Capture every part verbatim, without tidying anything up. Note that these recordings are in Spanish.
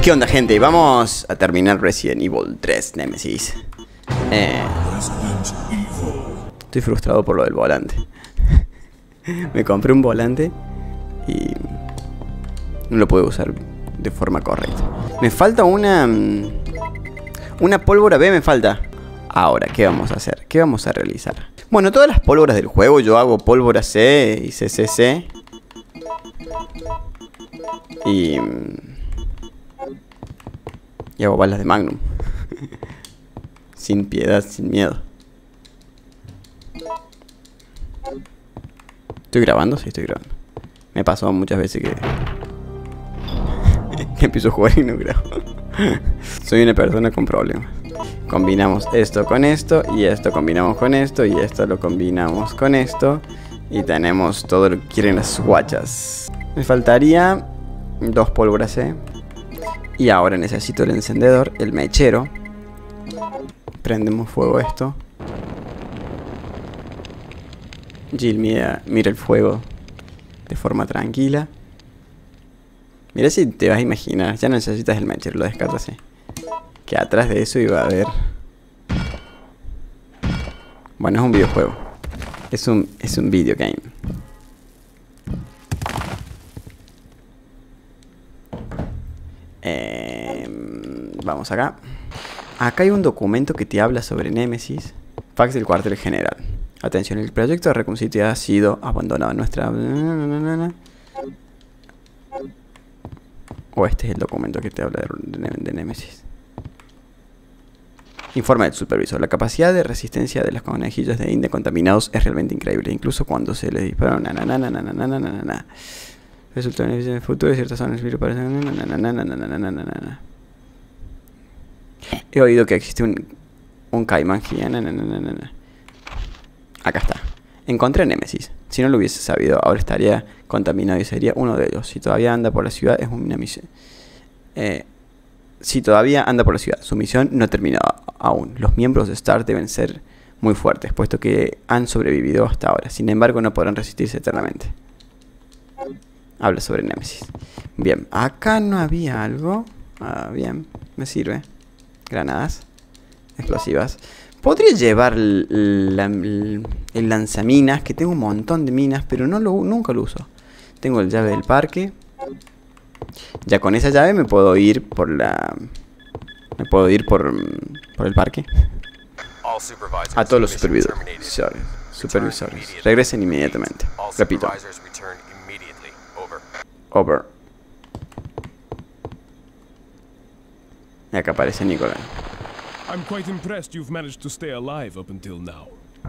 ¿Qué onda, gente? Vamos a terminar Resident Evil tres Nemesis. Eh, estoy frustrado por lo del volante. Me compré un volante y no lo puedo usar de forma correcta. Me falta una... Una pólvora B me falta. Ahora, ¿qué vamos a hacer? ¿Qué vamos a realizar? Bueno, todas las pólvoras del juego yo hago pólvora C y C C C. Y... Y hago balas de Magnum. Sin piedad, sin miedo. ¿Estoy grabando? Sí, estoy grabando. Me pasó muchas veces que... que empiezo a jugar y no grabo. Soy una persona con problemas. Combinamos esto con esto y esto combinamos con esto y esto lo combinamos con esto. Y tenemos todo lo que quieren las guachas. Me faltaría dos pólvoras C. Y ahora necesito el encendedor, el mechero. Prendemos fuego esto. Jill mira, mira el fuego de forma tranquila. Mira si te vas a imaginar, ya no necesitas el mechero, lo descartas así. Que atrás de eso iba a haber... Bueno, es un videojuego. Es un, es un video game. Eh, vamos acá. Acá hay un documento que te habla sobre Nemesis. Fax del cuartel general. Atención, el proyecto de Raccoon City ha sido abandonado en nuestra... O este es el documento que te habla de, de, de Nemesis. Informa del supervisor. La capacidad de resistencia de los conejillos de Inde contaminados es realmente increíble. Incluso cuando se les dispara na na na na na na na na na na. Resulta en el futuro de ciertas zonas virus para... He oído que existe un... Un caimán gigante. Acá está. Encontré Nemesis. Si no lo hubiese sabido, ahora estaría contaminado y sería uno de ellos. Si todavía anda por la ciudad, es una misión. Eh, si todavía anda por la ciudad, su misión no ha terminado aún. Los miembros de START deben ser muy fuertes, puesto que han sobrevivido hasta ahora. Sin embargo, no podrán resistirse eternamente. Habla sobre Nemesis. Bien, acá no había algo. Ah, bien, me sirve. Granadas explosivas. Podría llevar la, el, el lanzaminas, que tengo un montón de minas, pero no lo, nunca lo uso. Tengo el llave del parque. Ya con esa llave me puedo ir por la... Me puedo ir por, por el parque. A todos los supervisores. Supervisores. Regresen inmediatamente. Repito. Over. Y acá aparece Nicolás. I'm quite impressed you've managed to stay alive up until now.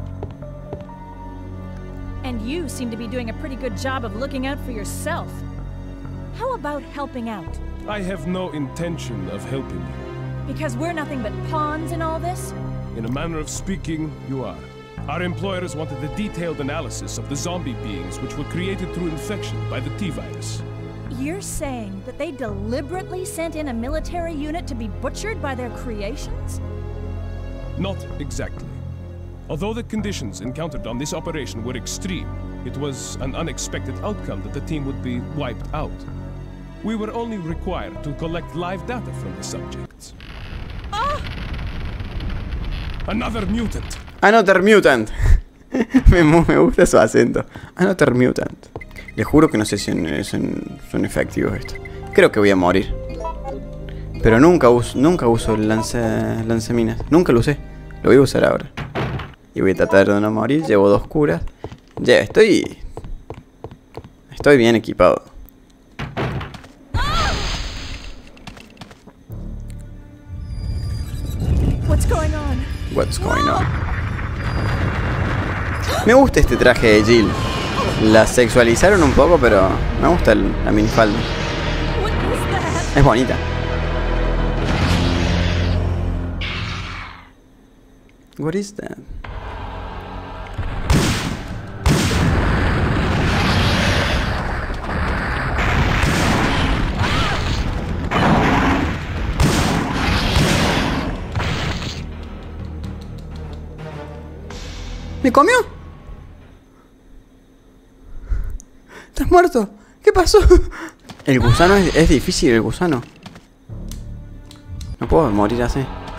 And you seem to be doing a pretty good job of looking out for yourself. How about helping out? I have no intention of helping you. Because we're nothing but pawns in all this? In a manner of speaking, you are. Our employers wanted a detailed analysis of the zombie beings which were created through infection by the T-virus. You're saying that they deliberately sent in a military unit to be butchered by their creations? Not exactly. Although the conditions encountered on this operation were extreme, it was an unexpected outcome that the team would be wiped out. We were only required to collect live data from the subjects. Ah! Another mutant! Another mutant. me, me gusta su acento. Another mutant. Les juro que no sé si son, son, son efectivos estos. Creo que voy a morir. Pero nunca uso, nunca uso el lanza, lanzaminas. Nunca lo usé. Lo voy a usar ahora. Y voy a tratar de no morir. Llevo dos curas. Ya, estoy... Estoy bien equipado. What's going on? What's going on? Me gusta este traje de Jill. La sexualizaron un poco, pero me gusta el, la minifalda. Es bonita. What is that? ¿Me comió? ¿Estás muerto? ¿Qué pasó? El gusano es, es difícil, el gusano. No puedo morir así.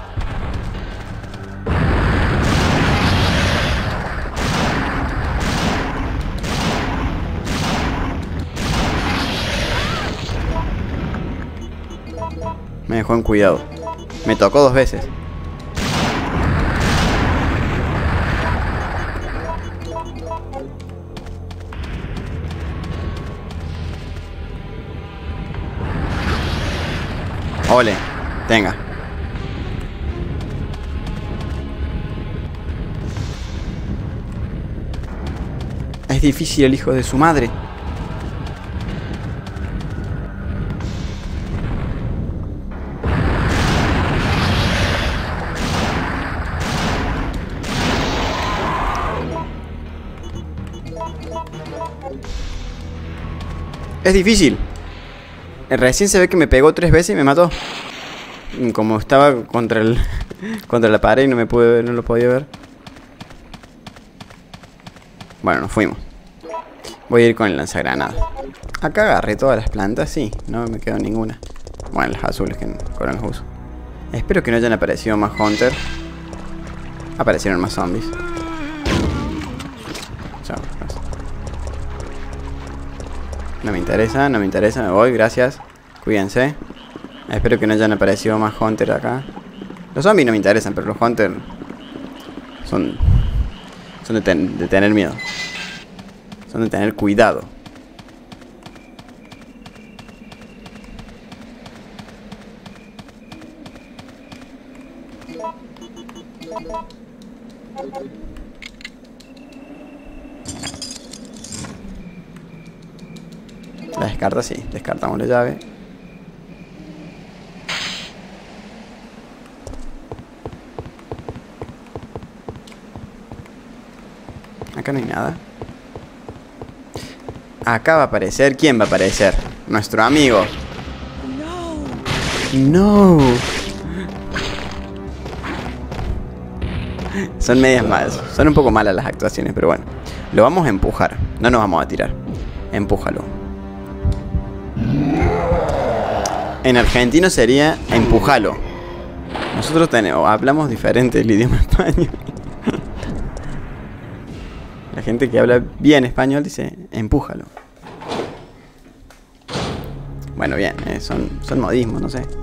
Me dejó en cuidado. Me tocó dos veces. Ole, tenga. Es difícil el hijo de su madre. Es difícil. Recién se ve que me pegó tres veces y me mató. Como estaba contra el contra la pared y no me pude ver, no lo podía ver. Bueno, nos fuimos. Voy a ir con el lanzagranadas. Acá agarré todas las plantas, sí, no me quedó ninguna. Bueno, las azules que con las uso. Espero que no hayan aparecido más Hunter. Aparecieron más zombies. Chao. No me interesa, no me interesa, me voy, gracias. Cuídense. Espero que no hayan aparecido más Hunter acá. Los zombies no me interesan, pero los Hunter son, son de, ten, de tener miedo. Son de tener cuidado. La descarta, sí, descartamos la llave. Acá no hay nada. Acá va a aparecer. ¿Quién va a aparecer? Nuestro amigo. No. Son medias malas. Son un poco malas las actuaciones, pero bueno. Lo vamos a empujar. No nos vamos a tirar. Empújalo. En argentino sería empujalo. Nosotros tenemos, hablamos diferente el idioma español. La gente que habla bien español dice empújalo. Bueno, bien, eh, son, son modismos, no sé.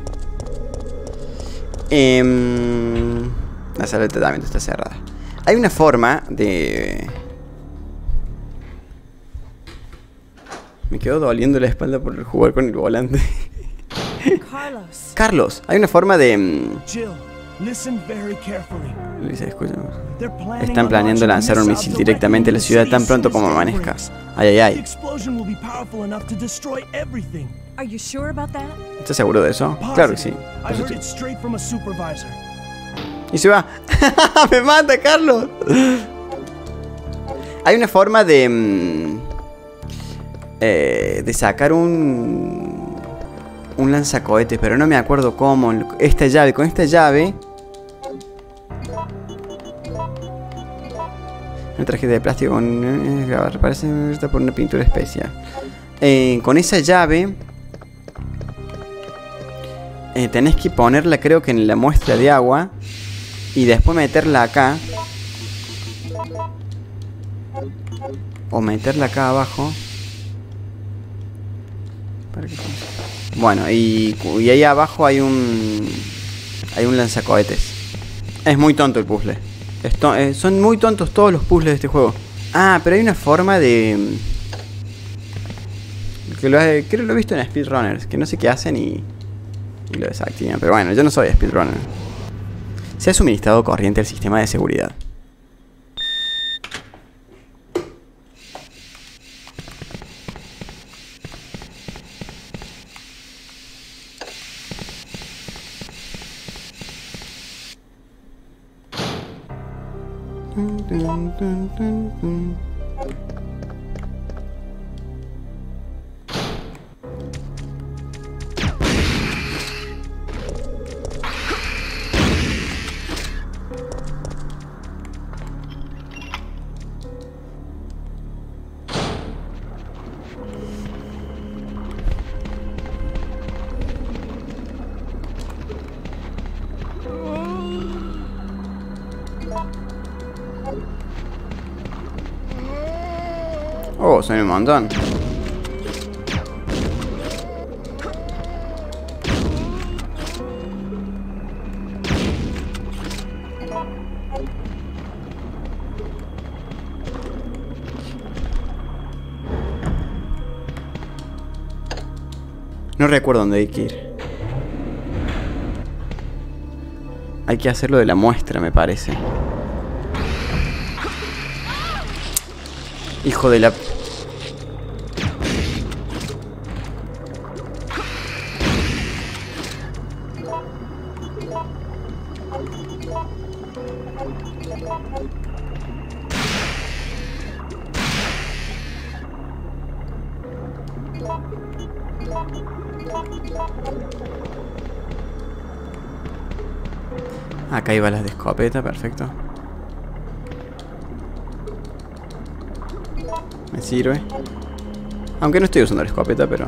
Eh, la sala de tratamiento está cerrada. Hay una forma de... Me quedo doliendo la espalda por jugar con el volante. Carlos. Carlos, hay una forma de... Jill, listen very carefully. Dice, escúchame. Están planeando lanzar un misil directamente a la ciudad tan pronto como amanezca. Ay, ay, ay. Are you sure about that? ¿Estás seguro de eso? Claro que sí. Eso sí. Y se va. ¡Me mata, Carlos! Hay una forma de... Mm, eh, de sacar un... un lanzacohetes, pero no me acuerdo cómo. Esta llave, con esta llave... Una tarjeta de plástico con... Eh, parece está por una pintura especial. Eh, con esa llave... Eh, tenés que ponerla, creo que en la muestra de agua. Y después meterla acá. O meterla acá abajo. Para que... Bueno, y, y ahí abajo hay un... Hay un lanzacohetes. Es muy tonto el puzzle. Esto, eh, son muy tontos todos los puzzles de este juego. Ah, pero hay una forma de... Que lo, creo que lo he visto en speedrunners. Que no sé qué hacen y... Y lo desactivan. Pero bueno, yo no soy speedrunner. Se ha suministrado corriente al sistema de seguridad. Dun, dun, dun, dun. Oh, son un montón. No recuerdo dónde hay que ir. Hay que hacerlo de la muestra, me parece. Hijo de la... Acá iba las de escopeta, perfecto. Me sirve. Aunque no estoy usando la escopeta, pero...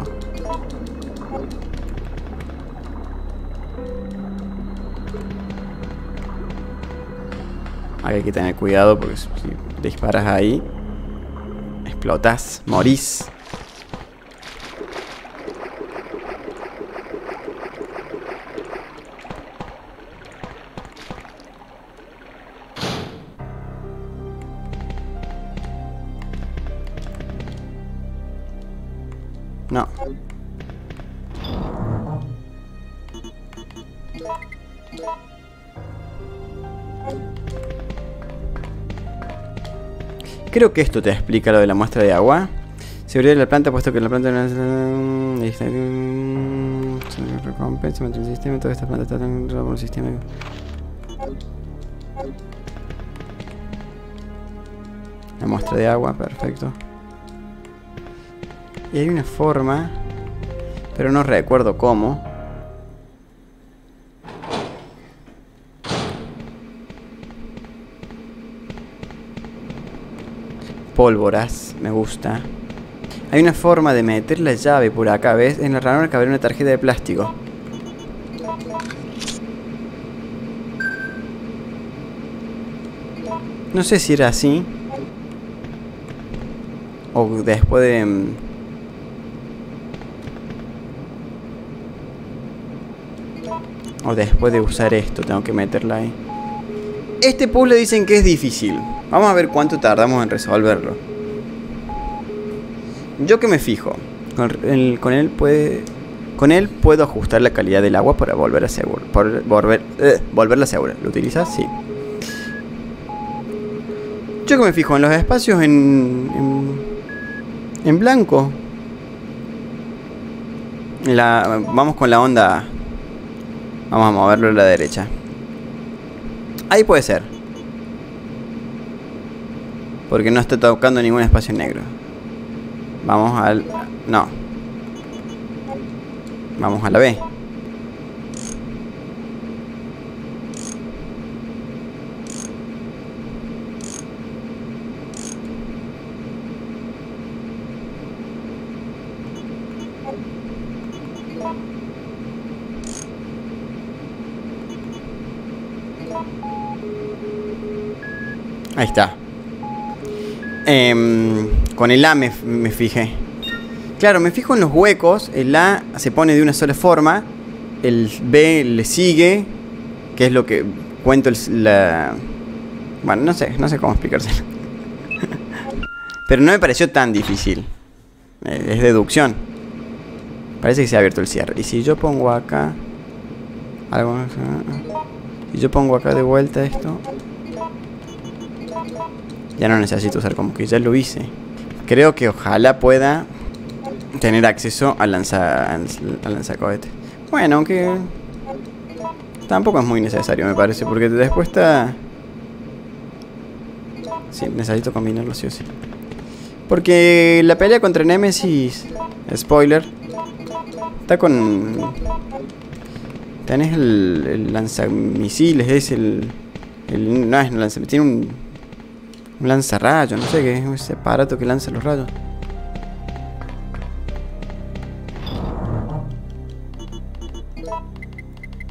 Acá hay que tener cuidado porque si disparas ahí, explotas, morís. No. Creo que esto te explica lo de la muestra de agua. Seguridad de la planta, puesto que la planta no es... recompensa, mantiene el sistema, toda esta planta está dentro de un sistema. La muestra de agua, perfecto. Y hay una forma, pero no recuerdo cómo. Pólvoras, me gusta. Hay una forma de meter la llave por acá, ¿ves? En la ranura cabe una tarjeta de plástico. No sé si era así. O después de... O después de usar esto, tengo que meterla ahí. Este puzzle dicen que es difícil. Vamos a ver cuánto tardamos en resolverlo. Yo que me fijo. Con, el, con él puede... Con él puedo ajustar la calidad del agua para volver a seguro. Por, volver, eh, volverla segura. ¿Lo utilizas? Sí. Yo que me fijo en los espacios en... En, en blanco. La, vamos con la onda... Vamos a moverlo a la derecha. Ahí puede ser. Porque no está tocando ningún espacio negro. Vamos al... No. Vamos a la B. Ahí está. Eh, con el A me, me fijé. Claro, me fijo en los huecos. El A se pone de una sola forma. El B le sigue. Que es lo que cuento el, la... Bueno, no sé, no sé cómo explicárselo. Pero no me pareció tan difícil. eh, Es deducción. Parece que se ha abierto el cierre. Y si yo pongo acá algo, si yo pongo acá de vuelta esto, ya no necesito usar como que ya lo hice. Creo que ojalá pueda tener acceso al lanza, al lanzacohetes. Bueno, aunque tampoco es muy necesario, me parece, porque después está... Sí, necesito combinarlo sí o sí. Porque la pelea contra Nemesis, spoiler, está con... Tenés el, el lanzamisiles, es el, el... No es el lanzamisiles, tiene un... Un lanzarrayos, no sé qué es ese aparato que lanza los rayos.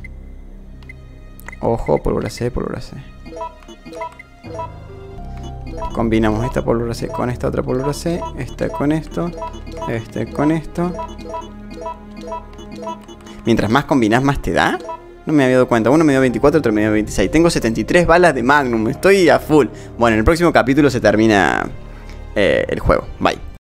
Ojo, pólvora C, pólvora C. Combinamos esta pólvora C con esta otra pólvora C. Esta con esto. Este con esto. Mientras más combinás, más te da. No me había dado cuenta. Uno me dio veinticuatro, otro me dio veintiséis. Tengo setenta y tres balas de Magnum. Estoy a full. Bueno, en el próximo capítulo se termina eh, el juego. Bye.